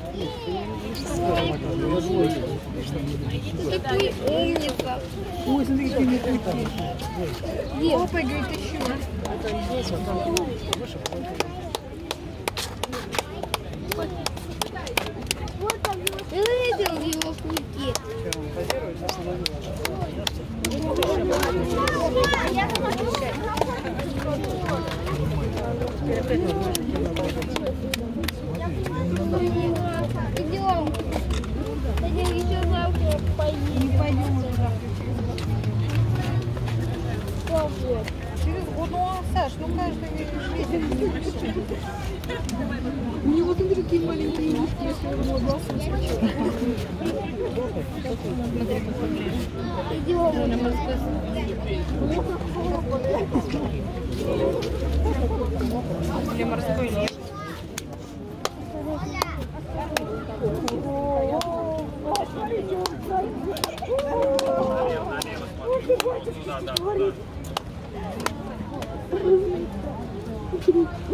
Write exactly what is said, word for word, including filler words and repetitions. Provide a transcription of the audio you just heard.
Такой умница. Ой, смотри, какие мякуйки. Опа, говорит, еще. Ты видел его клыки? Идем. Пойдем еще завтра поедем. Не пойдем уже завтра через год. Через год? Ну, а, Саш, ну каждый швейцар. У него смотри, какие маленькие ушки, если у него глаз смотри, как выглядит. Идем. Для морской лев. Да, да, да.